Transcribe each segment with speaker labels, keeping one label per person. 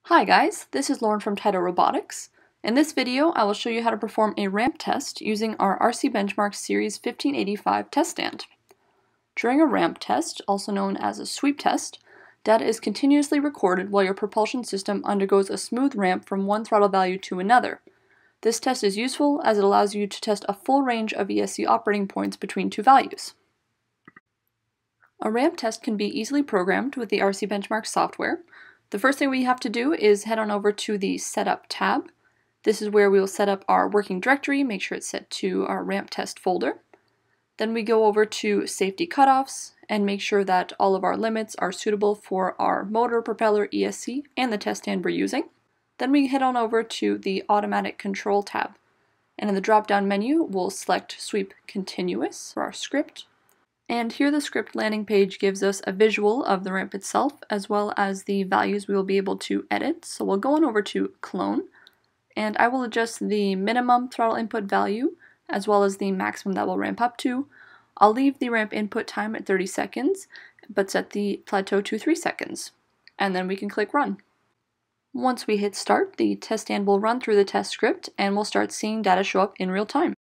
Speaker 1: Hi guys, this is Lauren from Taito Robotics. In this video, I will show you how to perform a ramp test using our RCbenchmark Series 1585 test stand. During a ramp test, also known as a sweep test, data is continuously recorded while your propulsion system undergoes a smooth ramp from one throttle value to another. This test is useful as it allows you to test a full range of ESC operating points between two values. A ramp test can be easily programmed with the RCbenchmark software. The first thing we have to do is head on over to the Setup tab. This is where we will set up our working directory, make sure it's set to our ramp test folder. Then we go over to Safety Cutoffs and make sure that all of our limits are suitable for our motor, propeller, ESC, and the test stand we're using. Then we head on over to the Automatic Control tab. And in the drop-down menu, we'll select Sweep Continuous for our script. And here the script landing page gives us a visual of the ramp itself, as well as the values we will be able to edit. So we'll go on over to Clone, and I will adjust the minimum throttle input value, as well as the maximum that will ramp up to. I'll leave the ramp input time at 30 seconds, but set the plateau to 3 seconds. And then we can click Run. Once we hit Start, the test stand will run through the test script, and we'll start seeing data show up in real time.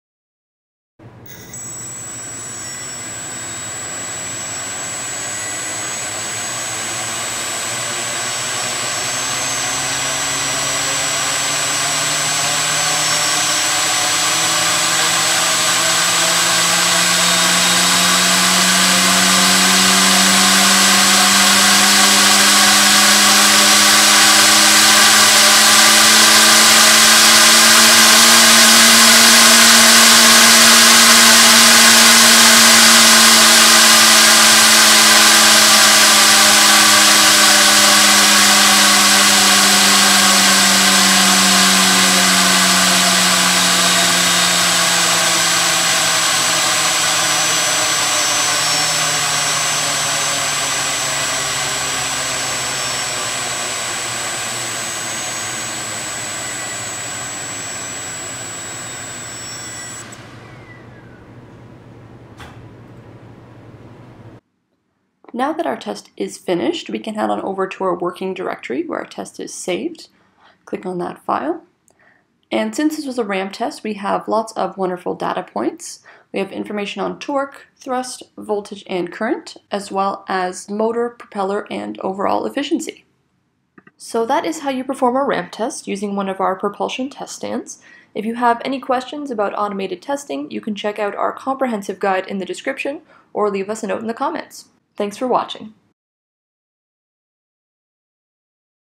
Speaker 1: Now that our test is finished, we can head on over to our working directory where our test is saved. Click on that file. And since this was a ramp test, we have lots of wonderful data points. We have information on torque, thrust, voltage, and current, as well as motor, propeller, and overall efficiency. So that is how you perform a ramp test using one of our propulsion test stands. If you have any questions about automated testing, you can check out our comprehensive guide in the description or leave us a note in the comments. Thanks for watching.